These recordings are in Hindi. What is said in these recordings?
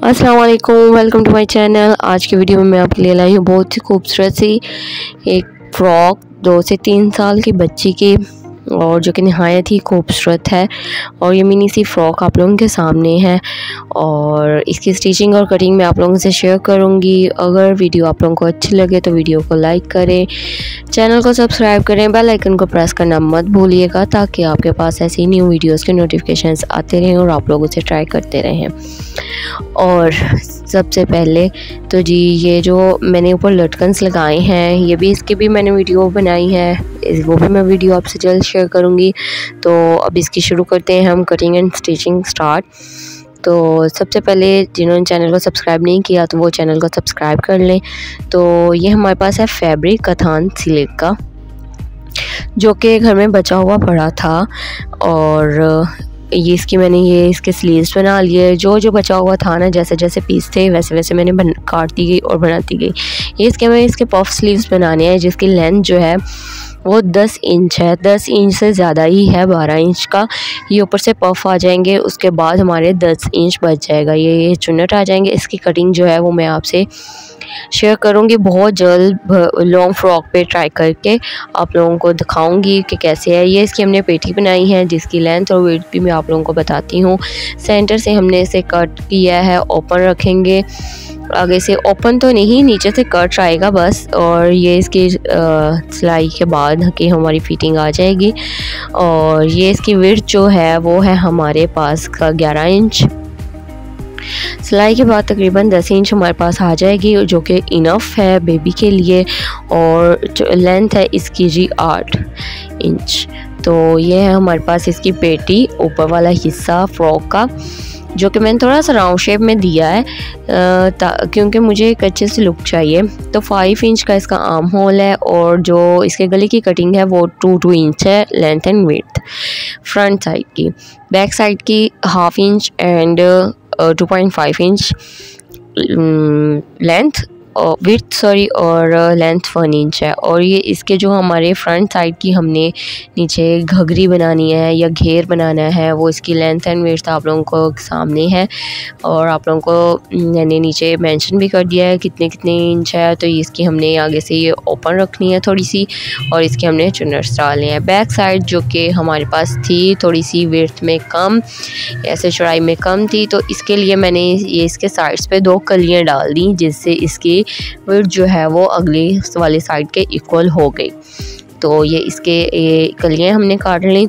अस्सलाम वालेकुम, वेलकम टू माय चैनल। आज की वीडियो में मैं आपके लिए लाई हूँ बहुत ही खूबसूरत सी एक फ़्रॉक 2 से 3 साल की बच्ची की, और जो कि नहायत ही खूबसूरत है। और ये मिनी सी फ़्रॉक आप लोगों के सामने है और इसकी स्टिचिंग और कटिंग मैं आप लोगों से शेयर करूँगी। अगर वीडियो आप लोगों को अच्छी लगे तो वीडियो को लाइक करें, चैनल को सब्सक्राइब करें, बेल आइकन को प्रेस करना मत भूलिएगा ताकि आपके पास ऐसी न्यू वीडियोस के नोटिफिकेशंस आते रहें और आप लोग उसे ट्राई करते रहें। और सबसे पहले तो जी ये जो मैंने ऊपर लटकन्स लगाए हैं, ये भी इसकी भी मैंने वीडियो बनाई है, वो भी मैं वीडियो आपसे जल्द शेयर करूँगी। तो अब इसकी शुरू करते हैं हम कटिंग एंड स्टिचिंग स्टार्ट। तो सबसे पहले जिन्होंने चैनल को सब्सक्राइब नहीं किया तो वो चैनल को सब्सक्राइब कर लें। तो ये हमारे पास है फैब्रिक कथान सिल्क का, जो कि घर में बचा हुआ पड़ा था, और ये इसके स्लीव्स बना लिए। जो बचा हुआ था ना, जैसे जैसे पीस थे वैसे वैसे मैंने काटती गई और बनाती गई। मैं इसके पफ स्लीव्स बनाने हैं, जिसकी लेंथ जो है वो 10 इंच है। 10 इंच से ज़्यादा ही है, 12 इंच का। ये ऊपर से पफ आ जाएंगे, उसके बाद हमारे 10 इंच बच जाएगा। ये चुन्नट आ जाएंगे। इसकी कटिंग जो है वो मैं आपसे शेयर करूँगी बहुत जल्द। लॉन्ग फ्रॉक पे ट्राई करके आप लोगों को दिखाऊंगी कि कैसे है। ये इसकी हमने पेटी बनाई है, जिसकी लेंथ और वेट भी मैं आप लोगों को बताती हूँ। सेंटर से हमने इसे कट किया है, ओपन रखेंगे। आगे से ओपन तो नहीं, नीचे से कट आएगा बस। और ये इसकी सिलाई के बाद कि हमारी फिटिंग आ जाएगी। और ये इसकी विड्थ जो है वो है हमारे पास का 11 इंच। सिलाई के बाद तकरीबन 10 इंच हमारे पास आ जाएगी, जो कि इनफ है बेबी के लिए। और जो लेंथ है इसकी जी 8 इंच। तो ये है हमारे पास इसकी पेटी, ऊपर वाला हिस्सा फ्रॉक का, जो कि मैंने थोड़ा सा राउंड शेप में दिया है क्योंकि मुझे एक अच्छे से लुक चाहिए। तो 5 इंच का इसका आर्म होल है, और जो इसके गले की कटिंग है वो 2 इंच है length and width front side की। बैक साइड की 1/2 इंच एंड 2.5 इंच लेंथ और विड्थ और लेंथ 1 इंच है। और ये इसके जो हमारे फ्रंट साइड की हमने नीचे घघरी बनानी है या घेर बनाना है, वो इसकी लेंथ एंड विड्थ आप लोगों को सामने है। और आप लोगों को मैंने नीचे मेंशन भी कर दिया है कितने कितने इंच है। तो इसकी हमने आगे से ये ओपन रखनी है थोड़ी सी, और इसके हमने चुन्नट्स डालने हैं। बैक साइड जो कि हमारे पास थी थोड़ी सी विड्थ में कम, ऐसे चौड़ाई में कम थी, तो इसके लिए मैंने ये इसके साइड्स पे 2 कलियाँ डाल दी, जिससे इसकी विड्थ जो है वो अगली वाली साइड के इक्वल हो गई। तो ये कलियाँ हमने काट ली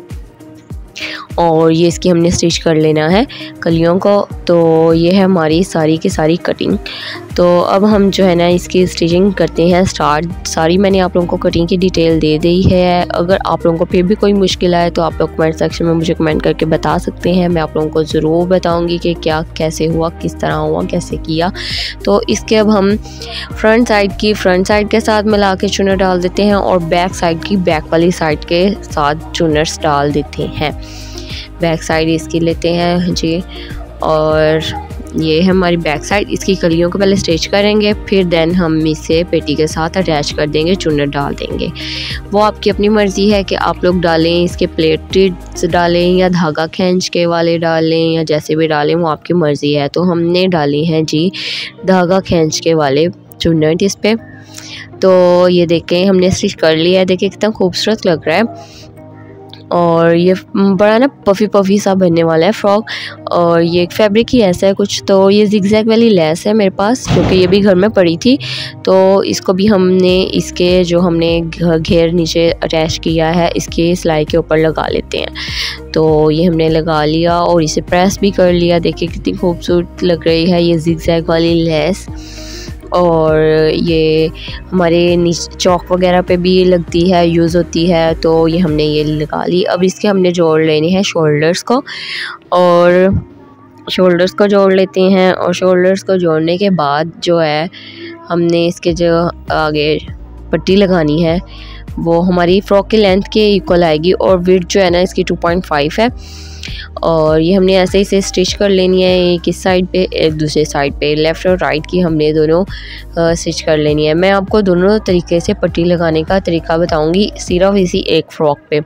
और ये इसकी हमने स्टिच कर लेना है कलियों को। तो ये है हमारी सारी की सारी कटिंग। तो अब हम जो है ना इसकी स्टिचिंग करते हैं स्टार्ट। सारी मैंने आप लोगों को कटिंग की डिटेल दे दी है। अगर आप लोगों को फिर भी कोई मुश्किल आए तो आप लोग कमेंट सेक्शन में मुझे कमेंट करके बता सकते हैं। मैं आप लोगों को ज़रूर बताऊंगी कि क्या कैसे हुआ, किस तरह हुआ, कैसे किया। तो इसके अब हम फ्रंट साइड के साथ मिला के चुन्नट डाल देते हैं, और बैक साइड की बैक वाली साइड के साथ चुन्नट्स डाल देते हैं। बैक साइड इसकी लेते हैं जी, और ये है हमारी बैक साइड। इसकी कलियों को पहले स्टिच करेंगे, फिर देन हम इसे पेटी के साथ अटैच कर देंगे, चुन्नट डाल देंगे। वो आपकी अपनी मर्ज़ी है कि आप लोग डालें, इसके प्लेटेड डालें या धागा खींच के वाले डालें, या जैसे भी डालें वो आपकी मर्ज़ी है। तो हमने डाली हैं जी धागा खींच के वाले चुन्नट इस पर। तो ये देखें हमने स्टिच कर लिया है, देखिए कितना खूबसूरत लग रहा है। और ये बड़ा ना पफ़ी सा बनने वाला है फ्रॉक। और ये फैब्रिक ही ऐसा है कुछ। तो ये जिगजैग वाली लेस है मेरे पास, क्योंकि ये भी घर में पड़ी थी। तो इसको भी हमने इसके जो हमने घेर नीचे अटैच किया है, इसके सिलाई के ऊपर लगा लेते हैं। तो ये हमने लगा लिया और इसे प्रेस भी कर लिया। देखिए कितनी खूबसूरत लग रही है ये जिगजैग वाली लेस। और ये हमारे नीचे चौक वगैरह पे भी लगती है, यूज़ होती है। तो ये हमने ये लगा ली। अब इसके हमने जोड़ लेने हैं शोल्डर्स को, और शोल्डर्स को जोड़ लेते हैं। और शोल्डर्स को जोड़ने के बाद जो है हमने इसके जो आगे पट्टी लगानी है वो हमारी फ्रॉक की लेंथ के इक्वल आएगी, और विड्थ जो है ना इसकी 2.5 है। और ये हमने ऐसे ही से स्टिच कर लेनी है, एक इस साइड पे एक दूसरे साइड पे, लेफ़्ट और राइट की हमने दोनों स्टिच कर लेनी है। मैं आपको दोनों तरीके से पट्टी लगाने का तरीका बताऊंगी सिर्फ इसी एक फ़्रॉक पे।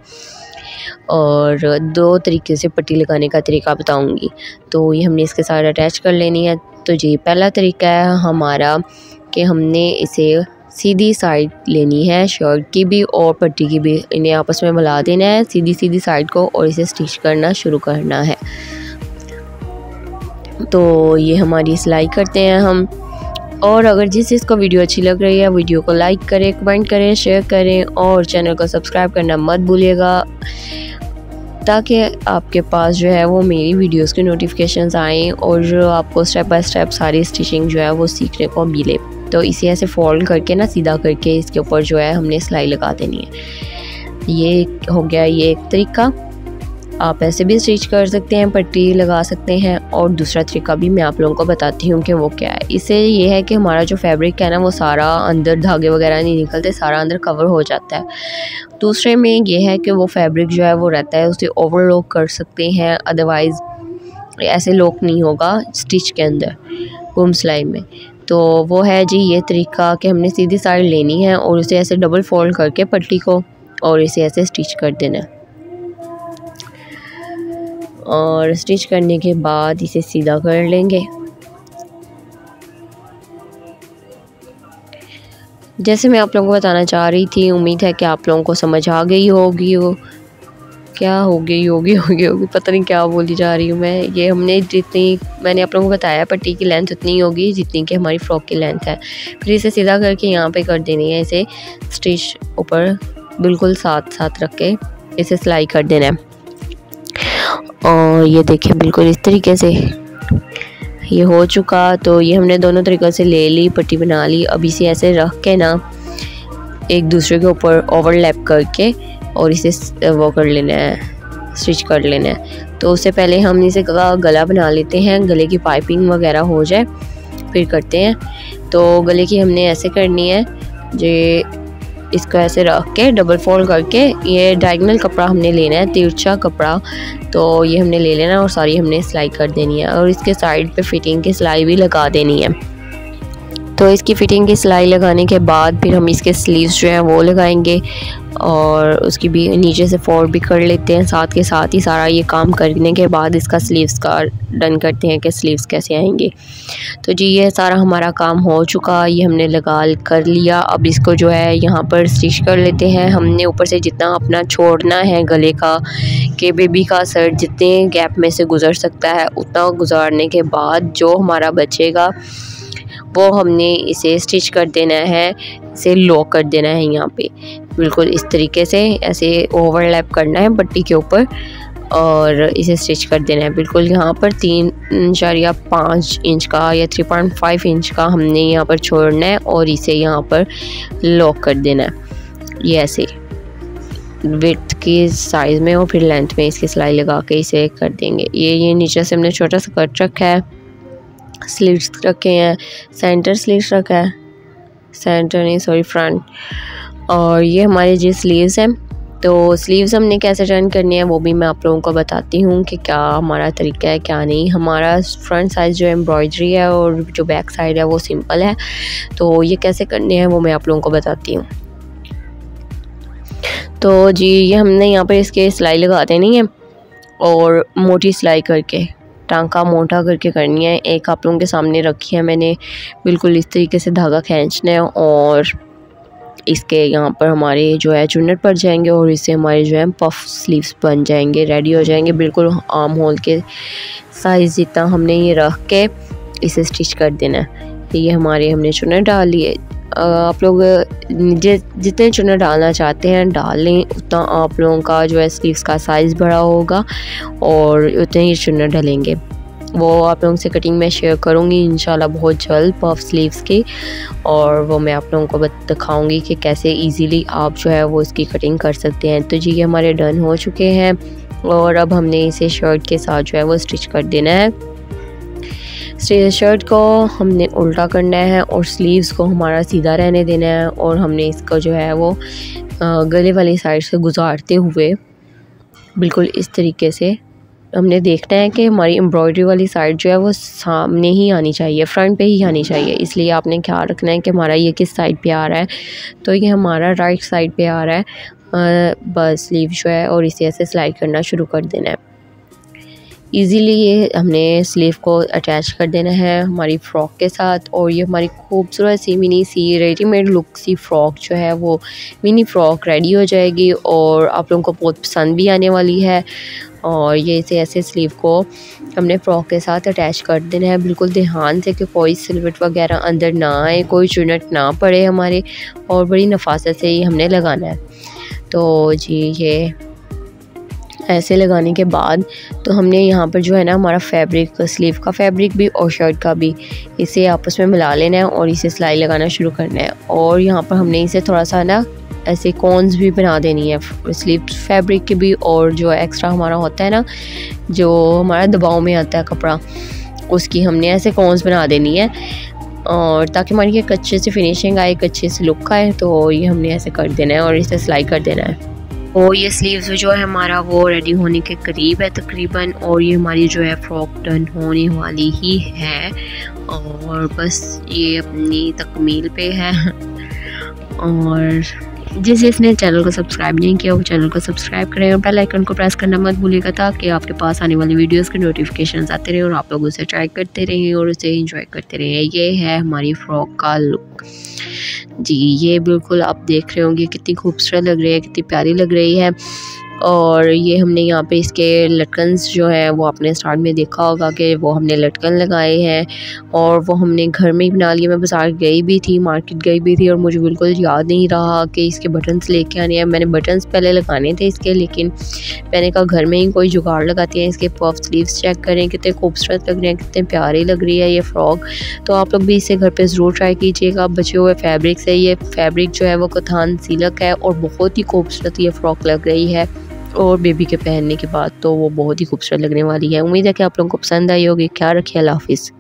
और 2 तरीके से पट्टी लगाने का तरीका बताऊंगी। तो ये हमने इसके साथ अटैच कर लेनी है। तो जी पहला तरीका है हमारा कि हमने इसे सीधी साइड लेनी है शर्ट की भी और पट्टी की भी, इन्हें आपस में मिला देना है सीधी सीधी साइड को और इसे स्टिच करना शुरू करना है। तो ये हमारी सिलाई करते हैं हम। और अगर जिस चीज़ को वीडियो अच्छी लग रही है वीडियो को लाइक करें, कमेंट करें, शेयर करें और चैनल को सब्सक्राइब करना मत भूलिएगा, ताकि आपके पास जो है वो मेरी वीडियोस की नोटिफिकेशंस आएँ और जो आपको स्टेप बाय स्टेप सारी स्टिचिंग जो है वो सीखने को मिले। तो इसे ऐसे फोल्ड करके ना सीधा करके इसके ऊपर जो है हमने सिलाई लगा देनी है। ये हो गया ये एक तरीका। आप ऐसे भी स्टिच कर सकते हैं, पट्टी लगा सकते हैं। और दूसरा तरीका भी मैं आप लोगों को बताती हूँ कि वो क्या है। इससे ये है कि हमारा जो फैब्रिक है ना वो सारा अंदर धागे वगैरह नहीं निकलते, सारा अंदर कवर हो जाता है। दूसरे में ये है कि वो फैब्रिक जो है वो रहता है, उसे ओवरलॉक कर सकते हैं, अदरवाइज़ ऐसे लॉक नहीं होगा स्टिच के अंदर बूम सिलाई में। तो वो है जी ये तरीका कि हमने सीधी साइड लेनी है और उसे ऐसे डबल फोल्ड करके पट्टी को और इसे ऐसे स्टिच कर देना है। और स्टिच करने के बाद इसे सीधा कर लेंगे। जैसे मैं आप लोगों को बताना चाह रही थी, उम्मीद है कि आप लोगों को समझ आ गई होगी। क्या हो गई पता नहीं क्या बोली जा रही हूँ मैं। ये हमने जितनी मैंने आप लोगों को बताया पट्टी की लेंथ उतनी होगी जितनी कि हमारी फ्रॉक की लेंथ है। फिर इसे सीधा करके यहाँ पे कर देनी है, इसे स्टिच ऊपर बिल्कुल साथ साथ रख के इसे सिलाई कर देना है। और ये देखिए बिल्कुल इस तरीके से ये हो चुका। तो ये हमने दोनों तरीक़ों से ले ली, पट्टी बना ली। अब इसे ऐसे रख के ना एक दूसरे के ऊपर ओवरलैप करके और इसे वो कर लेना है, स्टिच कर लेना है। तो उससे पहले हम इसे गला बना लेते हैं, गले की पाइपिंग वगैरह हो जाए फिर करते हैं। तो गले की हमने ऐसे करनी है जे इसको ऐसे रख के डबल फोल्ड करके ये डायगोनल कपड़ा हमने लेना है, तिरछा कपड़ा। तो ये हमने ले लेना और सारी हमने सिलाई कर देनी है और इसके साइड पे फिटिंग की सिलाई भी लगा देनी है। तो इसकी फ़िटिंग की सिलाई लगाने के बाद फिर हम इसके स्लीव्स जो हैं वो लगाएंगे और उसकी भी नीचे से फोल्ड भी कर लेते हैं। साथ के साथ ही सारा ये काम करने के बाद इसका स्लीव्स का डन करते हैं कि स्लीव्स कैसे आएंगे। तो जी ये सारा हमारा काम हो चुका, ये हमने लगा कर लिया। अब इसको जो है यहाँ पर स्टिच कर लेते हैं। हमने ऊपर से जितना अपना छोड़ना है गले का कि बेबी का शर्ट जितने गैप में से गुज़र सकता है उतना गुजारने के बाद जो हमारा बचेगा वो हमने इसे स्टिच कर देना है, इसे लॉक कर देना है यहाँ पे बिल्कुल इस तरीके से ऐसे ओवरलैप करना है पट्टी के ऊपर और इसे स्टिच कर देना है। बिल्कुल यहाँ पर 3.5 इंच का या 3.5 इंच का हमने यहाँ पर छोड़ना है और इसे यहाँ पर लॉक कर देना है। ये ऐसे विड्थ की साइज़ में और फिर लेंथ में इसकी सिलाई लगा के इसे कर देंगे। ये नीचे से हमने छोटा सा कट रखा है, स्लीव्स रखे हैं, सेंटर स्लीव्स रखा है, सेंटर नहीं सॉरी फ्रंट। और ये हमारे जी स्लीव्स हैं। तो स्लीव्स हमने कैसे टर्न करनी है वो भी मैं आप लोगों को बताती हूँ कि क्या हमारा तरीका है क्या नहीं। हमारा फ्रंट साइड जो एम्ब्रॉयडरी है और जो बैक साइड है वो सिंपल है। तो ये कैसे करने हैं वो मैं आप लोगों को बताती हूँ। तो जी ये हमने यहाँ पर इसके सिलाई लगा देनी है और मोटी सिलाई करके टांका मोटा करके करनी है। एक आप लोगों के सामने रखी है मैंने, बिल्कुल इस तरीके से धागा खींचना है और इसके यहाँ पर हमारे जो है चुन्नट पड़ जाएंगे और इससे हमारे जो है पफ स्लीव्स बन जाएंगे, रेडी हो जाएंगे बिल्कुल आर्म होल के साइज़ जितना हमने ये रख के इसे स्टिच कर देना है। ये हमारे हमने चुन्नट डाल लिए। आप लोग जितने चुन्नट डालना चाहते हैं डाल लें, उतना आप लोगों का जो है स्लीव्स का साइज़ बड़ा होगा और उतने ही चुन्नट डालेंगे। वो आप लोगों से कटिंग में शेयर करूँगी इंशाल्लाह बहुत जल्द पफ स्लीव्स की, और वो मैं आप लोगों को दिखाऊँगी कि कैसे इजीली आप जो है वो इसकी कटिंग कर सकते हैं। तो जी ये हमारे डन हो चुके हैं और अब हमने इसे शर्ट के साथ जो है वो स्टिच कर देना है। शर्ट को हमने उल्टा करना है और स्लीव्स को हमारा सीधा रहने देना है और हमने इसको जो है वो गले वाली साइड से गुजारते हुए बिल्कुल इस तरीके से हमने देखना है कि हमारी एम्ब्रॉयडरी वाली साइड जो है वो सामने ही आनी चाहिए, फ्रंट पे ही आनी चाहिए। इसलिए आपने ख्याल रखना है कि हमारा ये किस साइड पे आ रहा है। तो ये हमारा राइट साइड पे आ रहा है बस स्लीव जो है, और इसे ऐसे सिलाई करना शुरू कर देना है। इजीली ये हमने स्लीव को अटैच कर देना है हमारी फ़्रॉक के साथ। और ये हमारी खूबसूरत सी मिनी सी रेडीमेड लुक सी फ़्रॉक जो है वो मिनी फ़्रॉक रेडी हो जाएगी और आप लोगों को बहुत पसंद भी आने वाली है। और ये इसे ऐसे स्लीव को हमने फ़्रॉक के साथ अटैच कर देना है बिल्कुल ध्यान से कि कोई सिलवट वगैरह अंदर ना आए, कोई चुनट ना पड़े हमारे, और बड़ी नफासत से ये हमने लगाना है। तो जी ये ऐसे लगाने के बाद तो हमने यहाँ पर जो है ना हमारा फैब्रिक, स्लीव का फैब्रिक भी और शर्ट का भी, इसे आपस में मिला लेना है और इसे सिलाई लगाना शुरू करना है। और यहाँ पर हमने इसे थोड़ा सा ना ऐसे कॉन्स भी बना देनी है स्लीव फैब्रिक की भी, और जो एक्स्ट्रा हमारा होता है ना जो हमारा दबाव में आता है कपड़ा, उसकी हमने ऐसे कॉन्स बना देनी है, और ताकि हमारी एक अच्छे से फिनिशिंग आए, एक अच्छे से लुक आए। तो ये हमने ऐसे कर देना है और इसे सिलाई कर देना है। और ये स्लीव्स जो है हमारा वो रेडी होने के करीब है तकरीबन, और ये हमारी जो है फ्रॉक डन होने वाली ही है और बस ये अपनी तकमील पे है। और जिस जिसने चैनल को सब्सक्राइब नहीं किया वो चैनल को सब्सक्राइब करें और बेल आइकन को प्रेस करना मत भूलिएगा, ताकि आपके पास आने वाली वीडियोस के नोटिफिकेशंस आते रहें और आप लोग उसे ट्राई करते रहें और उसे एंजॉय करते रहें। ये है हमारी फ़्रॉक का लुक जी। ये बिल्कुल आप देख रहे होंगे कितनी खूबसूरत लग रही है, कितनी प्यारी लग रही है। और ये हमने यहाँ पे इसके लटकन्स जो है वो आपने स्टार्ट में देखा होगा कि वो हमने लटकन लगाए हैं और वो हमने घर में ही बना लिए। मैं बाज़ार गई भी थी, मार्केट गई भी थी और मुझे बिल्कुल याद नहीं रहा कि इसके बटन्स लेके आने हैं। मैंने बटन्स पहले लगाने थे इसके, लेकिन मैंने कहा घर में ही कोई जुगाड़ लगाते हैं। इसके पफ स्लीव्स चेक करें कितने खूबसूरत लग रहे हैं, कितने प्यारी लग रही है ये फ़्रॉक। तो आप लोग भी इसे घर पर ज़रूर ट्राई कीजिएगा। बचे हुए फैब्रिक से ये फैब्रिक जो है वो कथान सिल्क है और बहुत ही खूबसूरत ये फ़्रॉक लग रही है, और बेबी के पहनने के बाद तो वो बहुत ही खूबसूरत लगने वाली है। उम्मीद है कि आप लोगों को पसंद आई होगी। ख्याल रखिए, अल्लाह हाफिज़।